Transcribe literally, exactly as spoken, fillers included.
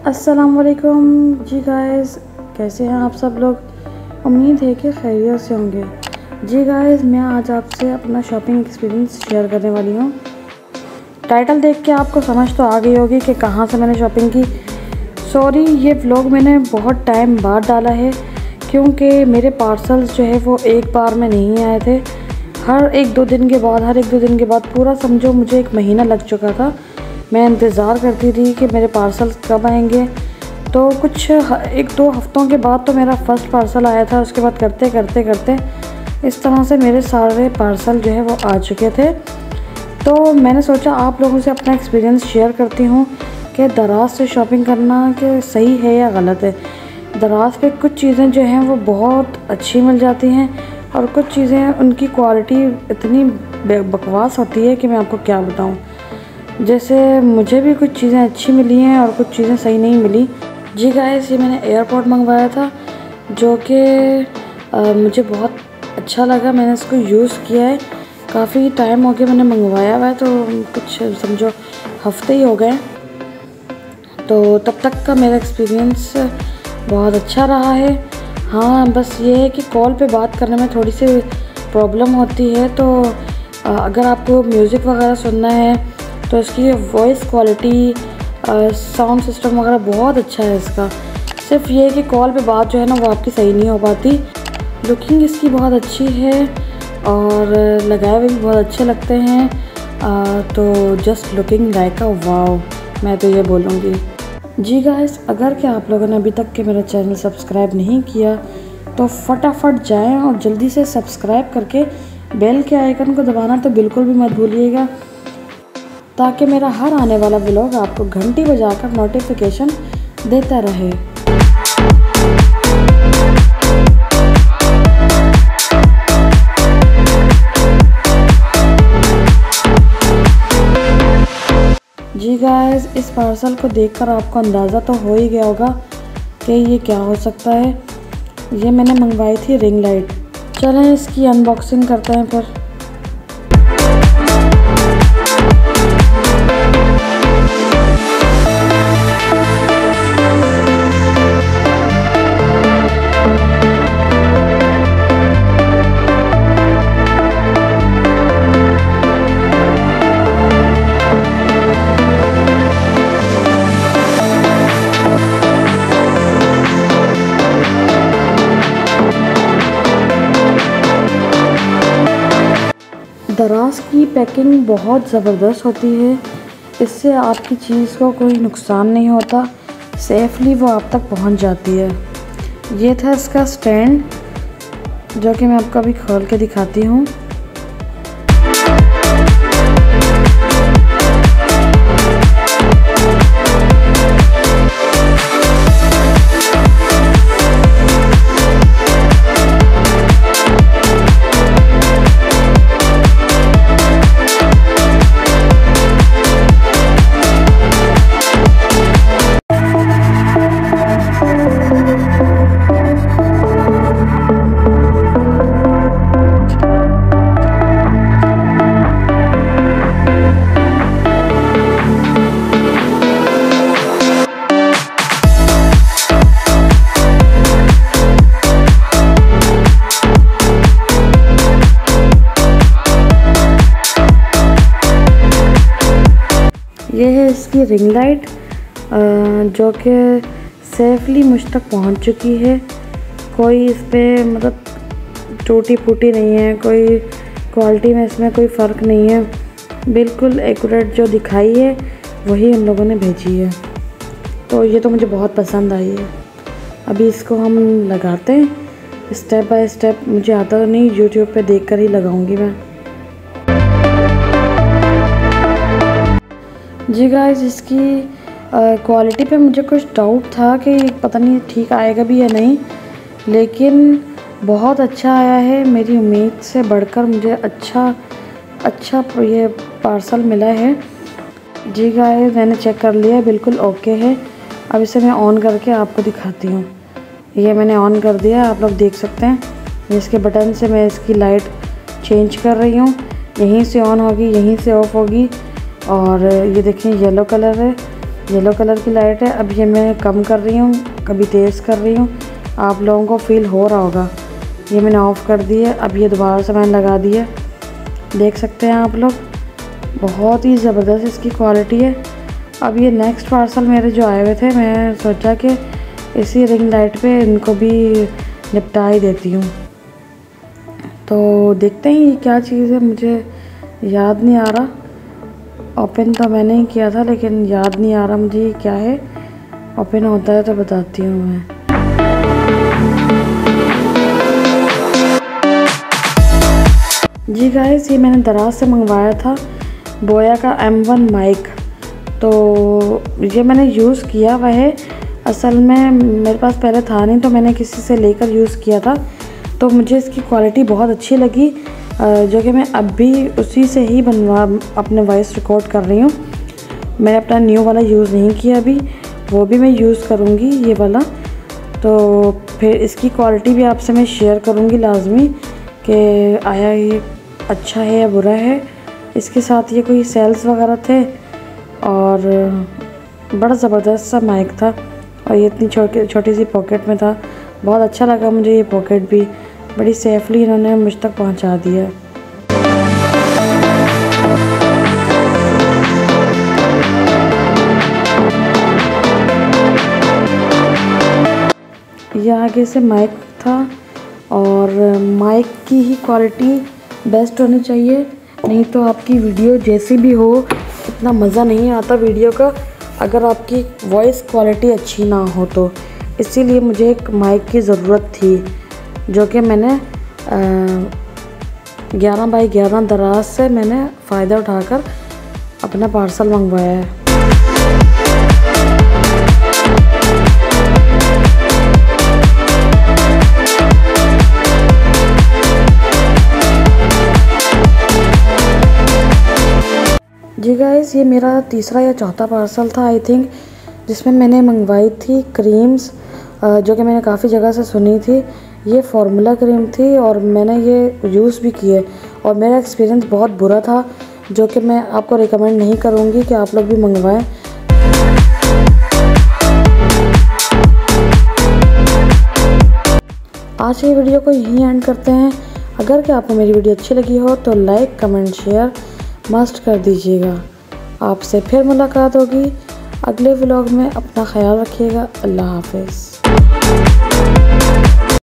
अस्सलाम वालेकुम जी गाइस, कैसे हैं आप सब लोग। उम्मीद है कि खैरियत से होंगे। जी गाइस, मैं आज आपसे अपना शॉपिंग एक्सपीरियंस शेयर करने वाली हूँ। टाइटल देख के आपको समझ तो आ गई होगी कि कहाँ से मैंने शॉपिंग की। सॉरी, ये व्लॉग मैंने बहुत टाइम बाद डाला है क्योंकि मेरे पार्सल्स जो है वो एक बार में नहीं आए थे। हर एक दो दिन के बाद हर एक दो दिन के बाद पूरा समझो मुझे एक महीना लग चुका था। मैं इंतज़ार करती थी कि मेरे पार्सल्स कब आएंगे। तो कुछ एक दो हफ्तों के बाद तो मेरा फ़र्स्ट पार्सल आया था। उसके बाद करते करते करते इस तरह से मेरे सारे पार्सल जो है वो आ चुके थे। तो मैंने सोचा आप लोगों से अपना एक्सपीरियंस शेयर करती हूँ कि दराज से शॉपिंग करना कि सही है या गलत है। दराज पे कुछ चीज़ें जो हैं वो बहुत अच्छी मिल जाती हैं और कुछ चीज़ें उनकी क्वालिटी इतनी बकवास होती है कि मैं आपको क्या बताऊँ। जैसे मुझे भी कुछ चीज़ें अच्छी मिली हैं और कुछ चीज़ें सही नहीं मिली। जी गाइस, ये मैंने एयरपॉड मंगवाया था जो कि मुझे बहुत अच्छा लगा। मैंने इसको यूज़ किया है, काफ़ी टाइम हो गया मैंने मंगवाया हुआ है, तो कुछ समझो हफ्ते ही हो गए। तो तब तक का मेरा एक्सपीरियंस बहुत अच्छा रहा है। हाँ, बस ये है कि कॉल पे बात करने में थोड़ी सी प्रॉब्लम होती है। तो अगर आपको म्यूज़िक वगैरह सुनना है तो इसकी वॉइस क्वालिटी, साउंड सिस्टम वगैरह बहुत अच्छा है इसका। सिर्फ ये है कि कॉल पे बात जो है ना वो आपकी सही नहीं हो पाती। लुकिंग इसकी बहुत अच्छी है और लगाए हुए भी बहुत अच्छे लगते हैं। आ, तो just looking like a wow, मैं तो ये बोलूँगी। जी गाइस, अगर क्या आप लोगों ने अभी तक के मेरा चैनल सब्सक्राइब नहीं किया तो फटाफट जाएं और जल्दी से सब्सक्राइब करके बेल के आइकन को दबाना तो बिल्कुल भी मत भूलिएगा, ताकि मेरा हर आने वाला व्लॉग आपको घंटी बजाकर नोटिफिकेशन देता रहे। जी गाइस, इस पार्सल को देखकर आपको अंदाज़ा तो हो ही गया होगा कि ये क्या हो सकता है। ये मैंने मंगवाई थी रिंग लाइट। चलें इसकी अनबॉक्सिंग करते हैं फिर। दराज की पैकिंग बहुत ज़बरदस्त होती है। इससे आपकी चीज़ को कोई नुकसान नहीं होता, सेफली वो आप तक पहुंच जाती है। ये था इसका स्टैंड जो कि मैं आपको अभी खोल के दिखाती हूँ। ये है इसकी रिंग लाइट जो कि सेफली मुझ तक पहुंच चुकी है। कोई इस पर मतलब टूटी फूटी नहीं है, कोई क्वालिटी में इसमें कोई फ़र्क नहीं है। बिल्कुल एक्यूरेट जो दिखाई है वही उन लोगों ने भेजी है। तो ये तो मुझे बहुत पसंद आई है। अभी इसको हम लगाते हैं स्टेप बाय स्टेप। मुझे आता तो नहीं, यूट्यूब पे देखकर ही लगाऊंगी मैं। जी गाइस, इसकी क्वालिटी पे मुझे कुछ डाउट था कि पता नहीं ठीक आएगा भी या नहीं, लेकिन बहुत अच्छा आया है। मेरी उम्मीद से बढ़कर मुझे अच्छा अच्छा ये पार्सल मिला है। जी गाइस, मैंने चेक कर लिया, बिल्कुल ओके है। अब इसे मैं ऑन करके आपको दिखाती हूँ। ये मैंने ऑन कर दिया, आप लोग देख सकते हैं। इसके बटन से मैं इसकी लाइट चेंज कर रही हूँ। यहीं से ऑन होगी, यहीं से ऑफ़ होगी। और ये देखें येलो कलर है, येलो कलर की लाइट है। अब ये मैं कम कर रही हूँ, कभी तेज़ कर रही हूँ, आप लोगों को फील हो रहा होगा। ये मैंने ऑफ़ कर दी है। अब ये दोबारा से मैंने लगा दी है, देख सकते हैं आप लोग, बहुत ही ज़बरदस्त इसकी क्वालिटी है। अब ये नेक्स्ट पार्सल मेरे जो आए हुए थे, मैं सोचा कि इसी रिंग लाइट पे इनको भी निपटा ही देती हूँ। तो देखते हैं ये क्या चीज़ है, मुझे याद नहीं आ रहा। ओपन तो मैंने ही किया था लेकिन याद नहीं आ रहा मुझे ये क्या है। ओपन होता है तो बताती हूँ मैं। जी गाइस, ये मैंने दराज से मंगवाया था बोया का एम वन माइक। तो ये मैंने यूज़ किया हुआ है, असल में मेरे पास पहले था नहीं तो मैंने किसी से लेकर यूज़ किया था। तो मुझे इसकी क्वालिटी बहुत अच्छी लगी, जो कि मैं अब भी उसी से ही बनवा अपने वॉइस रिकॉर्ड कर रही हूँ। मैंने अपना न्यू वाला यूज़ नहीं किया अभी, वो भी मैं यूज़ करूँगी ये वाला। तो फिर इसकी क्वालिटी भी आपसे मैं शेयर करूँगी लाजमी कि आया ये अच्छा है या बुरा है। इसके साथ ये कोई सेल्स वगैरह थे और बड़ा ज़बरदस्त सा माइक था और ये इतनी छोटी छोटी सी पॉकेट में था। बहुत अच्छा लगा मुझे ये पॉकेट भी, बड़ी सेफली इन्होंने मुझ तक पहुंचा दिया। ये आगे से माइक था और माइक की ही क्वालिटी बेस्ट होनी चाहिए, नहीं तो आपकी वीडियो जैसी भी हो इतना मज़ा नहीं आता वीडियो का अगर आपकी वॉइस क्वालिटी अच्छी ना हो तो। इसीलिए मुझे एक माइक की ज़रूरत थी, जो कि मैंने ग्यारह बाई ग्यारह दराज से मैंने फ़ायदा उठाकर अपना पार्सल मंगवाया है। जी गाइस, ये मेरा तीसरा या चौथा पार्सल था आई थिंक, जिसमें मैंने मंगवाई थी क्रीम्स, जो कि मैंने काफ़ी जगह से सुनी थी। ये फार्मूला क्रीम थी और मैंने ये यूज़ भी की है और मेरा एक्सपीरियंस बहुत बुरा था, जो कि मैं आपको रिकमेंड नहीं करूँगी कि आप लोग भी मंगवाएं। आज की वीडियो को यहीं एंड करते हैं। अगर कि आपको मेरी वीडियो अच्छी लगी हो तो लाइक कमेंट शेयर मस्ट कर दीजिएगा। आपसे फिर मुलाकात होगी अगले व्लॉग में। अपना ख्याल रखिएगा। अल्लाह हाफ़िज़।